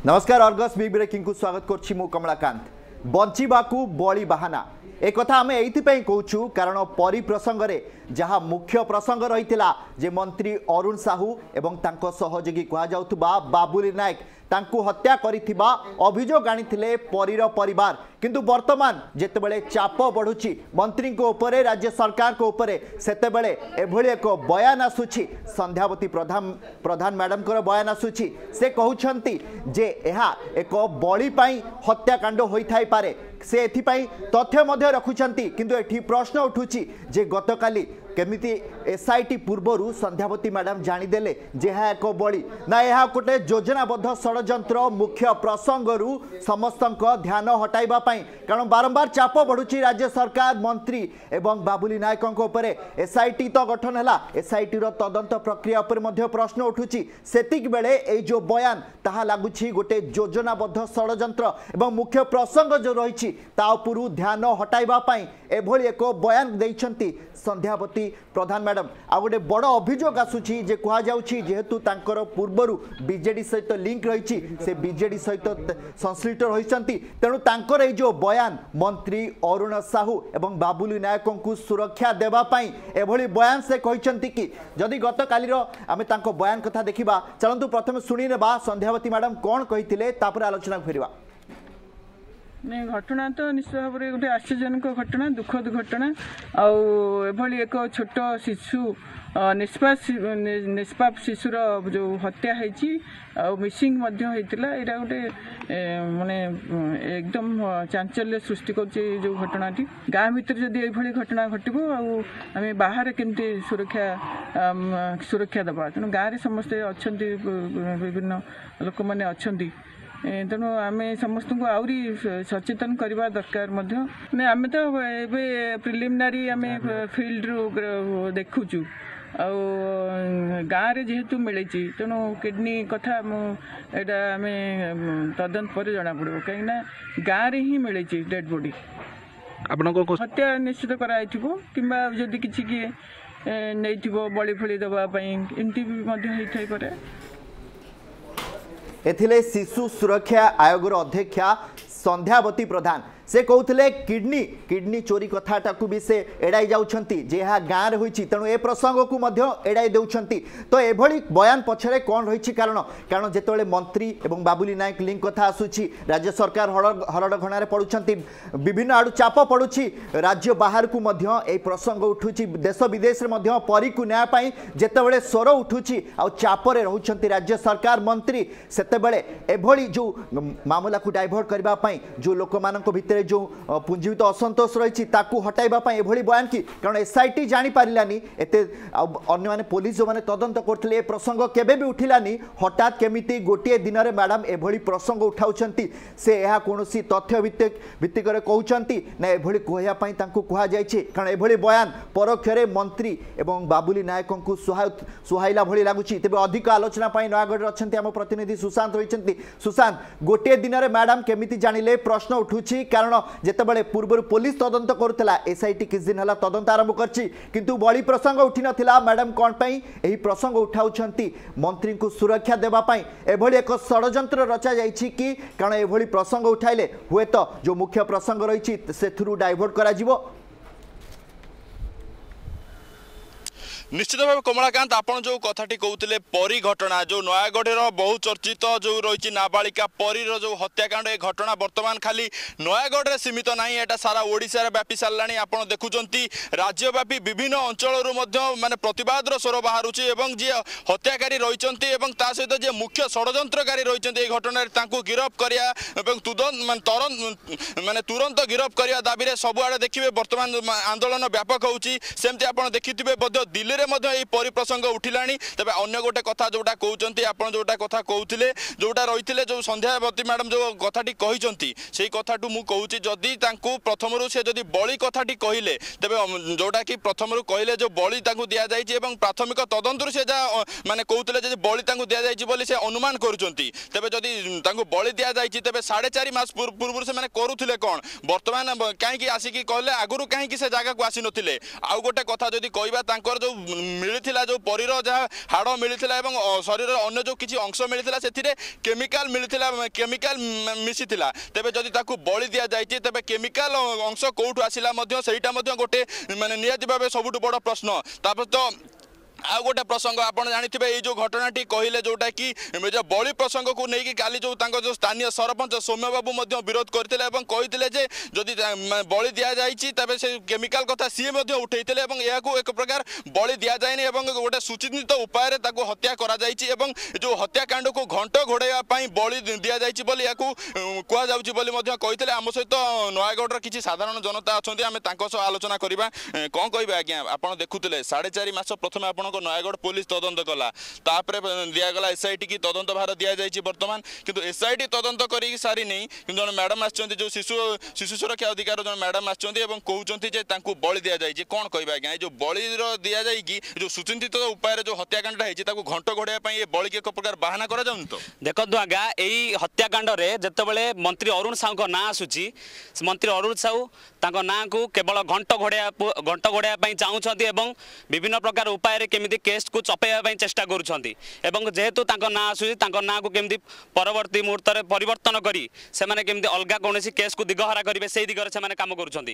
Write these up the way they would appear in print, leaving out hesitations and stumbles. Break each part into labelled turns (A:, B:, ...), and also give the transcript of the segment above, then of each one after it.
A: नमस्कार Argus big breaking को स्वागत करछि मु कमलाकांत। बंचिबाकू बळी बाहाना एक कथा आम ये कहूँ कारण परी प्रसंग रे जहाँ मुख्य प्रसंग रही जे मंत्री अरुण साहू एवं तांको सहयोगी कहुवा बाबुली नायक तांको हत्या करिथिबा अभियोग आनिथिले परीर परिवार किंतु वर्तमान जेतेबेले चाप बढ़ुची मंत्री को उपरे राज्य सरकार को उपरे सेतेबेले एभली एक बयान आसुची संध्यावती प्रधान मैडम को बयान आसुची से कहउछंती जे एहा एक बळी पाई हत्याकांड होइथाई पारे से एथिपाई तथ्य मध्य रखुछंती किंतु एठी प्रश्न उठुची जे गतकाली केमिति एसआईटी पूर्वरु संध्यावती मैडम जानिदेले जे हा एक बळी ना यह गोटे योजनाबद्ध षड्यंत्र मुख्य प्रसंगरु समस्तक ध्यान हटाइबा पाई कारण बारंबार चाप बढ़ुची राज्य सरकार मंत्री एवं बाबुली नायक उपरे एसआईटी तो गठन है एसआईटी रो तदंत प्रक्रिया उपर मध्य प्रश्न उठुची सेतिक बेले ए जो बयान ताहा लागुची गोटे योजनाबद्ध षड्यंत्र एवं मुख्य प्रसंग जो रही ता उपरु ध्यान हटाइबा पाई एभली एक बयान देइछंती संध्यावती प्रधान मैडम आ गोटे बड़ अभियोग आसुची जे कहा जाउची जेहेतु तांकर पूर्वरु बीजेडी सहित लिंक रही से बीजेडी सहित संश्लिष्ट रही तेणु तांकर ए जो बयान मंत्री अरुण साहू एवं बाबुली नायक को सुरक्षा देवा पाई एभली बयान से कहते कि जदि गत काली आमे तांको बयान कथा देखिबा चलंतु प्रथम सुनी नेबा संध्यावती मैडम कौन कहिथिले तापर आलोचना फेरिबा।
B: नहीं घटना तो निश्चित भाव में गोटे आश्चर्यजनक घटना दुखद घटना आभली एक छोट शिशु निष्पाप शिशुर जो हत्या होती मिसिंग होता यहाँ गोटे माने एकदम चांचल्य सृष्टि कर जो घटनाटी गाँ भीतर जदि ये घटना घटब आम बाहर केमती सुरक्षा दबा तेणु गाँव में समस्ते अच्छा विभिन्न लोक मैंने अच्छा तेणु आम समस्त को आहरी सचेतन करवा दरकार आम तो प्रिलिमिनारी आम फिल्ड रू देखुचु गाँव जेहेतु मिले तेणु किडनी कथा मुझा आम तदंत पर जना पड़ो कहीं गाँव में ही मिले डेड बॉडी हत्या निश्चित कराई किंबा जदि किसी किए नहीं बड़ी फड़ी देवाई एमती भी पारे।
A: एथिले शिशु सुरक्षा आयोग अध्यक्षा संध्यावती प्रधान से कहते किडनी चोरी कथाटा भी से एड़ाई जाउछंती जे गाँव में होईची तेणु ए प्रसंग को मध्य एड़ाई देउछंती तो एभली बयान पछरे कौन रही कारण जेतेबेले मंत्री एवं बाबुली नायक लिंक कथा आसुची राज्य सरकार हरडघणारे पड़ुछंती विभिन्न आडू चाप पड़ुची राज्य बाहर को मध्य ए प्रसंग उठुची देश विदेश में मध्य परी को न्याय पाई जेतेबेले स्वर उठुची आ चापरे रहउछंती राज्य सरकार मंत्री सेतेबेले एभली जो मामला को डाइवर्ट करबा पाई जो लोक मानक भितर जो पुंजीवित असंतोष रही हटाइबा एभली बयान की कारण एसआईटी जानी पारिलानी एते अन्य माने पुलिस जो माने तदंत करथिले प्रसंग केबे भी उठिलानी हठात केमिति गोटे दिन में मैडम एभली प्रसंग उठाउछंती से यह कोनोसी तथ्य भित्तिक कहउछंती ना एभली कहया पई तांको कहा जायछि कारण एभली बयान परोक्षरे मंत्री एवं बाबुली नायक को सुहाइला भली लागुछि। तेबे अधिक आलोचना पई नयागढ़ अछंती हम प्रतिनिधि सुशांत रहिछंती। सुशांत गोटे दिन में मैडम केमिति जानिले प्रश्न उठुछि कारण जेतेबेले पूर्व पुलिस तदंत करुला एसआईटी किछ दिन हला तदंत आरंभ करछि किंतु बड़ी प्रसंग उठी नथिला मैडम कौन पाई एही प्रसंग उठाउछंती मंत्री को सुरक्षा देबा पाई एभली एक षड्यंत्र रचा जाइछि कि कारण एभली प्रसंग उठाइले हुए तो जो मुख्य प्रसंग रही सेथुरु डाइवर्ट करा जिवो।
C: निश्चित भाव कमलाकांत आपन जो कथाटी कहते परी घटना जो नयागढ़ बहु चर्चित जो रही नाबालिका परीर जो हत्याकांड ये घटना वर्तमान खाली नयागढ़ में सीमित ना यहाँ सारा ओडिशा व्यापी साराणी आप देखुंत राज्यव्यापी विभिन्न अंचल माने प्रतिवाद स्वर बाहर जी हत्याकारी रही सहित जी मुख्य षड्यंत्रकारी रही घटना गिरफ माने तुरंत गिरफ करने दाबी सबुआड़े देखिए वर्तमान आंदोलन व्यापक होमती आप देखिथे दिल्ली परिप्रसंग उठिला तेज अन्य गोटे कथा जोटा कहते आप जोटा कथा कहते जोटा रही जो संध्यावती मैडम जो कथाटी कहते से कथाटू मु कहूँ जदि प्रथम से जदि बड़ी कथाटी कहले तेज जोटा कि प्रथम कहले जो बड़ी दि जाए प्राथमिक तदंतर से जहाँ माने कहते बड़ी दि जाए से अनुमान करुँच जदि बड़ी दि जाए तेज 4.5 मास पूर्व से करुले कौन वर्तमान कहीं आसिकी कहले आगुरी कहीं से जगह को आसी नथिले आउ गोटे कथा जदि कहबा जो मिलता जो परीर जहाँ हाड़ मिलता शरीर अन्य जो किसी अंश मिलता से केमिकाल मिलता केमिकाल मिशीला तेज जदि बलि दि जाए तेज केमिकाल अंश कौटू आसला गोटे माने निहाती भाव सबुठ बड़ प्रश्न तापर तो आउ गोटे प्रसंग आप जानी ये जो घटनाटी कहले जोटा कि जो बलि प्रसंग को लेकिन काली जो स्थानीय सरपंच सौम्य बाबू विरोध करते कहते जदि बलि दि जाए तेज से केमिकाल कथा सी उठे एक प्रकार बलि दि जाए गोटे सुचिंतित उपाय हत्या कर जो हत्याकांड को घंट घोड़ाई बलि दि जाए कहते आम सहित नयागढ़ किसी साधारण जनता अच्छा आम आलोचना करवा कौन कह आज्ञा आप देखुले 4.5 मास प्रथम आप नयागढ़ पुलिस तदंत कला दिगला एसआईटी की तदंत भार दि जाए बर्तमान किंतु एसआईटी तदंत कर सारी नहीं कि जन मैडम जो शिशु सुरक्षा अधिकार जन मैडम कहते बलि दि जाए कौन कह आज्ञा जो बलि दि जाए जो सुचिंतित उपाय जो हत्याकांड है घंट घोड़ाई बलि एक प्रकार बाहाना कर तो
D: देखो आज्ञा यही हत्याकांड जिते मंत्री अरुण साहू ना आसूची मंत्री अरुण साहू ना को केवल घंट घोड़ाई चाहूँगी विभिन्न प्रकार उपाय केमिति केस को चपेवा चेष्टा करुँच जेहेतु ना आसूसी ना को केमिति परवर्ती मुहूर्त में परिवर्तन करी से केमिति अलग कौन केस को दिगहरा करेंगे से दिगरे से कम करुँच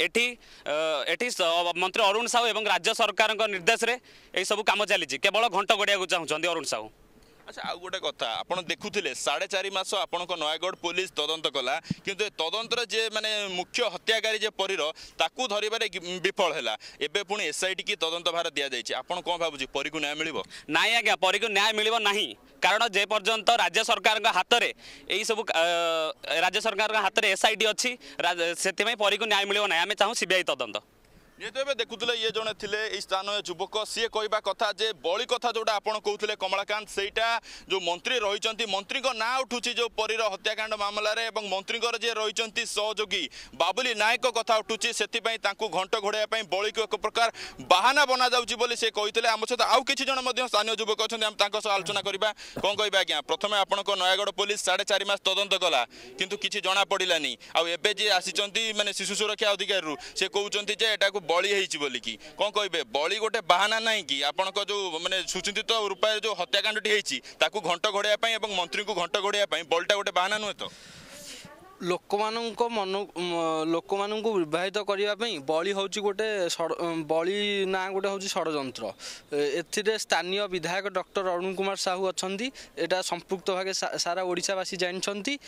D: मंत्री अरुण साहू और राज्य सरकार निर्देश में यही सब कम चली केवल घंट गोड़िया चाहूँगी अरुण साहू।
C: अच्छा आउ गोटे कथा आप देखुले 4.5 मास आपण नयागढ़ पुलिस तदंत कला किंतु तदंतर जे माने मुख्य हत्याकारी जे परीर ताकू धरिबारे विफल हैला एबे पुणी एसआईटी की तदंत भार दिया जायछि आपण कोन भाबुछि परी को न्याय मिलिबो
D: नाही आज्ञा परी को न्याय मिलिबो नाही कारण जे पर्यंत राज्य सरकार हाथ में यही सब राज्य सरकार हाथ में एसआईटी अच्छी से परी को न्याय मिलिबो नाही आमे चाहू सीबीआई तदंत
C: जेहेतु ए देखुले ये जड़े थे स्थानीय युवक सी कहवा कथा जे बलि कथा जोटा आप कहते कमलाकांत सेटा जो मंत्री रही मंत्री ना उठुची जो परीर हत्याकांड मामलें मंत्री जी रही सहयोगी बाबुली नायक कथा उठुची से घंट घोड़ाई बलि को एक प्रकार बाहाना बना जाऊँगी से कहते आम सहित आउ कि जन स्थानीय युवक अच्छा आलोचना करवा कौन कह आज्ञा प्रथम आप नयागढ़ पुलिस 4.5 मास तदंत कला किंतु किसी जना पड़ानी आबे जी आसी माने शिशु सुरक्षा अधिकारी से कहते एटा बलि बोलिकी कौन कहे बलि गोटे बाहाना ना कि आपण जो माने सुचिंतित उपाय जो हत्याकांड घंट घोड़ाई और मंत्री को घंट घोड़ाई बलिटा गोटे बाहाना नुहे तो
E: लोक मानू विवाहित करने बलि हूँ गोटे बलि ना गोटे हूँ षड्यंत्र ए स्थानीय विधायक डॉक्टर अरुण कुमार साहू अच्छा यहाँ संपृक्त भागे सारा ओडिशावासी जानते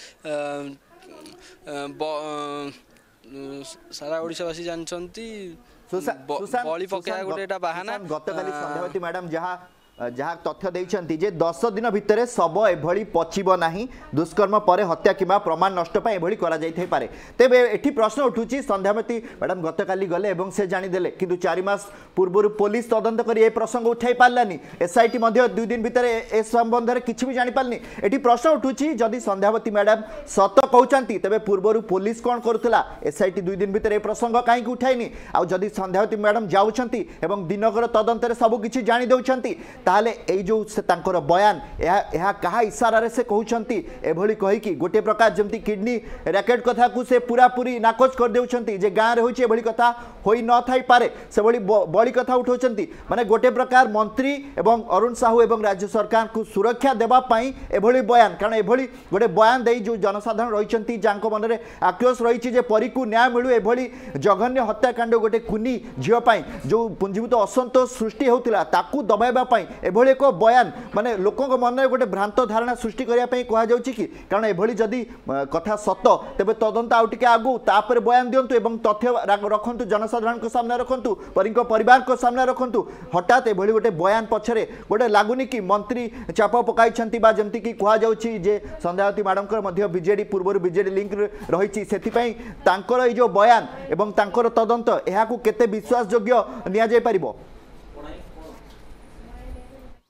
E: सारा ओडिशावासी जानते बलि पकाया गोटे बाहाना
A: गतकाली संध्यावती मैडम जहाँ तथ्य देइछंती जे 10 दिन भितर शब एभली पचिब नाही दुष्कर्म पर हत्या किंवा प्रमाण नष्ट पाए एभली करा जाई थाई पारे तेबे एठी प्रश्न उठुची संध्यावती मैडम गतकाली गले एवं से जानी देले किंतु 4 मास पूर्व पुलिस तदंत करी ए प्रसंग उठाई पारलानी एसआईटी मध्ये 2 दिन भितर ए संबंध रे किछि भी जानि पारनी एठी प्रश्न उठुची जदि संध्यावती मैडम सत कहउचंती तबे पूर्व पुलिस कोन करथुला एसआईटी 2 दिन भितर ए प्रसंग काई उठाइनी आ जदि संध्यावती मैडम जाउचंती एवं दिनकर तदंत रे सब किछि जानि देउचंती ताले ए जो से तांकर बयान या कहा इशारा रे से कहउचंती एभली कहि कि गोटे प्रकार जमती किडनी रैकेट कथा को से पूरा पूरी नाकोच कर देउचंती जे गां रे होची एभली कथा होई न थाई पारे से बड़ी कथा उठाउचंती माने गोटे प्रकार मंत्री एवं अरुण साहू एवं राज्य सरकार को सुरक्षा देबा पई एभली बयान कारण एभली गोटे बयान देई जो जनसाधारण रहिचंती जांको मन रे आक्रोश रहिची जे परी को न्याय मिलु एभली जघन्य हत्याकांड गोटे खुनी झियो पई जो पुंजीभूत असंतोष सृष्टि होतिला ताकू दबाइबा पई एभली एक बयान माने लोकों मन में गोटे भ्रांत धारणा सृष्टि करने कह जाउची कि कारण एभली जदि कथा सत तेबे तदंत आउ टिके आगु तापर बयान दियंतु एवं तथ्य रखंतु जनसाधारण को सामने रखंतु परिंको परिवार को सामने रखंतु हठात एभली गोटे बयान पछरे गोटे लागुनी कि मंत्री चाप पकाई छंती बा जेमति कि कह जाउची जे संध्यावती मैडम कर मध्य बीजेडी पूर्व बीजेडी लिंक रहिची सेति पई तांकर ए जो बयान एवं तांकर तदंत एहा को केते विश्वास योग्य निया जाय परिबो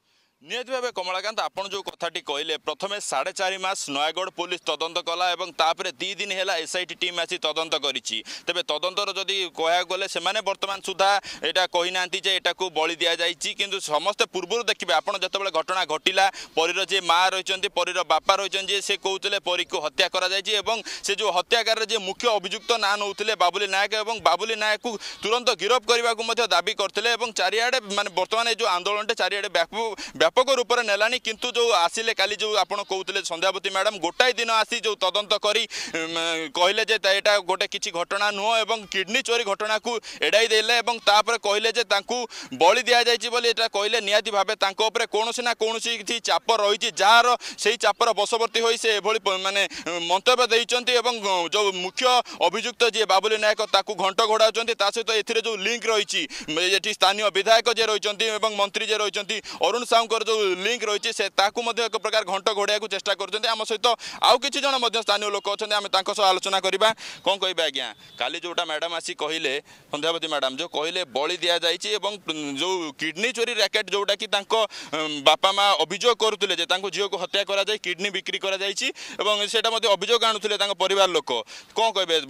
C: निहत भाव कमलाकांत आपन जो कथाटी कहले प्रथमे 4.5 मास नयागढ़ पुलिस तदंत कला और तापर 2 दिन है एसआईटी टीम आसी तदंत करिछि तेबे तदंतर जदि कह गले से वर्तमान सुधा यहाँ कही ना एटा को बलि दि जाइछि किंतु समस्ते पूर्व देखिए आपन जतबेले घटना घटिला परीर जे माँ रही परीर बापा रही से कहते परी को हत्या करा जाइछि एवं से जो हत्याकार जे मुख्य अभियुक्त ना नौथिले बाबुली नायक और बाबुली नायक को तुरंत गिरफ करने को दाबी करते चारिआडे माने वर्तमान जो आंदोलन चारिआडे व्यापक रूप से नेलानी किंतु जो आसिले काली जो आपण कहते संध्यावती मैडम गोटाए दिन आसी जो तदंत करी कहले जे एटा गोटे किछि घटना नुह एवं किडनी चोरी घटना को एड़ाई देले एवं तापर कहले जे तांकू बलि दिया जाइछि बोली एटा कहले निहाती भाबे तांको उपरे कोनोसी ना कोनोसी चाप रहिछि जार सेही चापर बशवर्ती होई से एभली माने मंतव्य दैचंती एवं जो मुख्य अभियुक्त जे बाबुली नायक ताकू घंट घोड़ाउचंती ता सहित एथिरे जो लिंक रहिछि एठी स्थानीय विधायक जे रहिचंती एवं मंत्री जे रहिचंती अरुण साहुंकर जो लिंक रही से ताकू एक प्रकार घंट घोड़ा चेष्टा कर आम सहित आउ कि स्थानीय लोक अच्छा आम सह आलोचना करवा कौन कह आज्ञा काली जोटा मैडम आसी कहले संध्यावती मैडम जो कहले बलि दि जाइए जो किडनी चोरी रैकेट जोटा कि बापा माँ अभियोग करुले झील को हत्या कराए किडनी बिक्री कर अभियोग आणुले परिवार लोक कौन कहे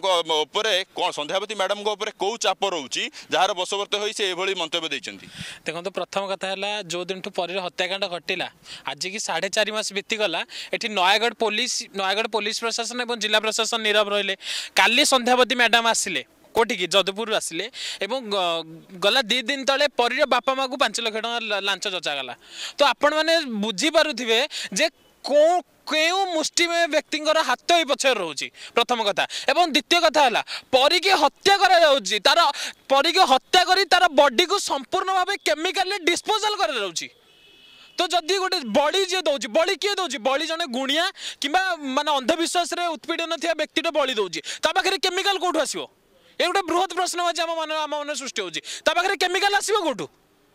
C: कौन संध्यावती मैडम कौ चाप रोचे जार बशवर्ती हो मंतव्य
F: देखो प्रथम कथा है जो दिन परीर हत्याकांड घटिला आज की 4.5 मास बीतीगला ये नयागढ़ पुलिस प्रशासन और जिला प्रशासन नीरव रहिले काली संध्यावती मैडम आसिले कोटिकी जदपुर आसिले एवं गला 2 दिन तले परीर बापा माँ को 5 लाख टका लांच जचागला तो आपण मैंने बुझीपारे जे क्यों मुष्टिमेय व्यक्ति हाथ ही पछे रोची प्रथम कथा एवं द्वितीय कथा है परी की हत्या कर तार परी की हत्या करी तार बॉडी को संपूर्ण भाव केमिकल डिस्पोजल कर रोची तो जदि गोटे बड़ी जी दौर बड़ी किए दौर बड़ी जने गुणिया कि माने अंधविश्वास उत्पीड़न थी व्यक्ति बड़ी दौर पाखे केमिकल कौटू आसो ये गोटे बृहत प्रश्न आज आम मन सृष्टि होगी केमिकल आसो कौटू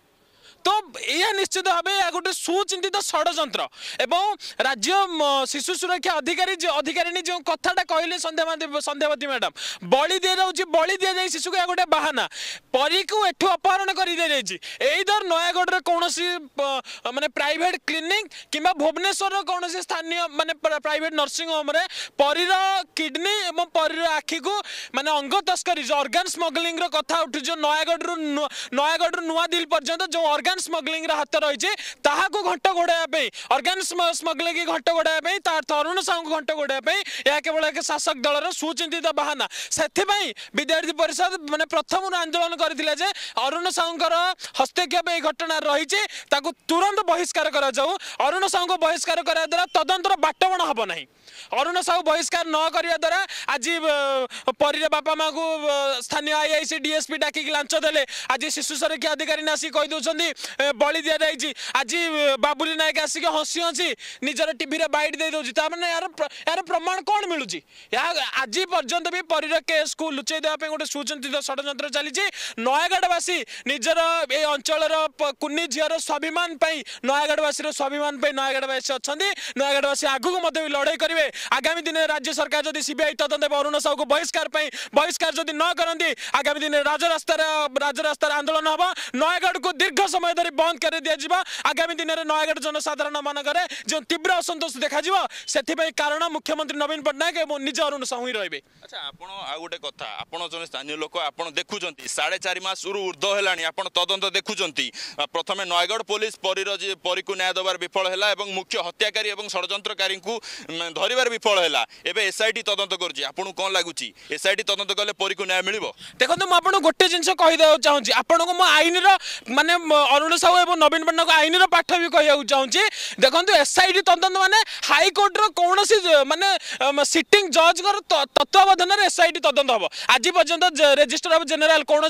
F: तो यह निश्चित भाव यह गोटे सुचिंतित षड्यंत्र एवं राज्य शिशु सुरक्षा अधिकारी जो कथाटा कहले संध्यावती मैडम बलि दि जाऊँगी बलि दि जाए शिशु को यह गोटे बाहाना परी को एठू अपहरण कर दर नयागढ़ कौन माने प्राइवेट क्लिनिक कि भुवनेश्वर कौन स्थानीय माने प्राइवेट नर्सिंग होम रे परीर किडनी एवं परीर आखि को माने अंग तस्करी जो ऑर्गन स्मगलिंग कथा उठू जो नयागढ़ नुआ दिल पर्यंत जो ऑर्गन स्मगलिंग हाथ रही घंट घोड़ाई ऑर्गन स्मगलिंग घंट घोड़ाई अरुण साहू घंट घोड़ाई यह केवल एक शासक दलर सुचिंतित बाहाना से विद्यार्थी परिषद माने प्रथम आंदोलन करथिले जे अरुण साहूंकर हस्तक्षेप ये घटना रही तुरंत बहिष्कार कर अरुण साहू को बहिष्कार करा द्वारा तदंतर बाटबण हम ना अरुण साहू बहिष्कार न करने द्वारा आज परीर बापा माँ को स्थानीय आईआईसी डीएसपी डाकिक लांच देले आज शिशु सुरक्षा अधिकारी आसिक कहीदे बलि दि जाइए आज बाबुली नायक आसिक हसी हसी निजर टीवी रे बाइट दे दौर यार प्रमाण कौन मिलूँ आज पर्यंत भी परीर केस को लुचई देवाई गोटे सुचिंतित षड्यंत्र चली नयागढ़वासी निजर ये अंचल कुनी झीर स्वाभिमान नयागढ़वासी स्वाभिमान नयागढ़वासी अच्छा नयागढ़वासी आगू भी लड़ाई करेंगे आगामी दिन राज्य सरकार जदि सीबीआई तदंत अरुण साहू को बहिष्कार जदि न करती आगामी दिन राजरास्तार आंदोलन हम नयागढ़ को दीर्घ समय धरी बंद कर दिया आगामी दिन में नयागढ़ जनसाधारण मानक जो तीव्र असंतोष देखा से कारण मुख्यमंत्री नवीन पट्टनायक और निज अरुण साहू ही रही।
C: अच्छा आपण आ गोटे कथा आपण जन स्थानीय लोक आप देखुं 4.5 मास ऊर्ध है तदंत देखुं प्रथम नयागढ़ पुलिस परी को न्याय देवार विफल है मुख्य हत्याकारी और षड्यंत्रकारी को धरबार विफल है एवं एसआईटी तदंत कर कौन लगुच एसआईटी तदंत कले परी को न्याय मिल
F: देखो मुझे गोटे जिन कहीदे चाहूँगी आपन को आईन माने अरुण साहू और नवीन पट्टनायक आईन पाठ भी कहूँ चाहूँगी देखो एसआईटी तदंत माने हाईकोर्टर कौन माने सिटिंग जज तत्वावधान एसआईटी तदंत हम आज पर्यंत रजिस्टर ऑफ जनरल कौन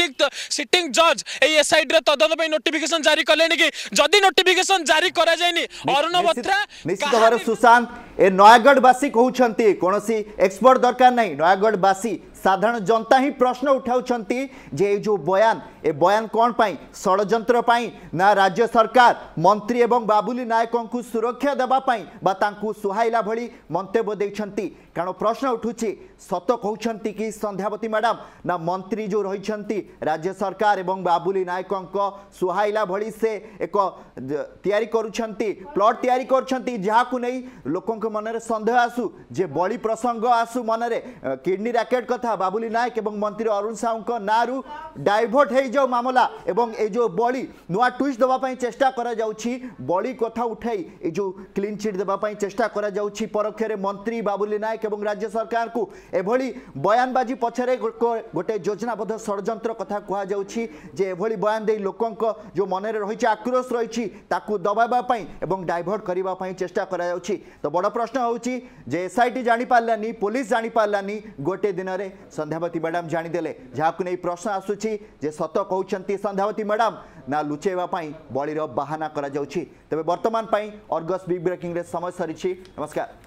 F: सिटिंग जज एसआईटी तदंत नोटिफिकेशन जारी कले कि जदि नोटिफिकेशन जारी करा जायनि अरुण बत्रा
A: निश्चित भाव सुशांत ए नयागढ़वासी कहते कौन एक्सपर्ट दरकार नहीं नयागढ़वासी साधारण जनता ही प्रश्न उठाउछंती जे जो बयान ए बयान कौन पाई षड्यंत्र पाई ना राज्य सरकार मंत्री एवं बाबुली नायकों को सुरक्षा देबा पाई बा तांकू सुहाइला भली मंतव्य देछंती कारण प्रश्न उठुची सत कहते कि संध्यावती मैडम ना मंत्री जो रही राज्य सरकार एवं बाबुली नायक सुहाइला भली से एक तैयारी करुछंती प्लॉट तैयारी करुछंती जहाकू नहीं लोकों के मन में संदेह आसू जे बड़ी प्रसंग आसू मन में किडनी रैकेट कथा बाबुली नायक एवं मंत्री अरुण साहू ना डाइवर्ट हो जाओ मामला एवं ए जो बड़ी नुआ ट्विस्ट देवाई चेष्टा करा जाउछि बड़ी कथा उठाई ए जो क्लीन चिट देवाई चेष्टा करा जाउछि परोक्ष मंत्री बाबुली नायक एवं राज्य सरकार को एभली बयानबाजी पछरे गोटे योजनाबद्ध षड्यंत्र कथा कहा जाउछि जे एभली बयान दे लोकंक जो मन में रही आक्रोश रही ताकू दबाबा पई एवं डाइवर्ट करबा पई चेष्टा करा जाउछि। तो बड़ प्रश्न होउछि जे एसआईटी जानि पारलानी पुलिस जानि पारलानी गोटे दिन रे संध्यावती मैडम जानि देले जहाकू नै प्रश्न आसुछि जे सत कहउछंती संध्यावती मैडम ना लुचेवा पई बळीर बहाना करा जाउछि। तबे वर्तमान पई अर्गस बिग ब्रेकिंग रे समय सरिछि। नमस्कार।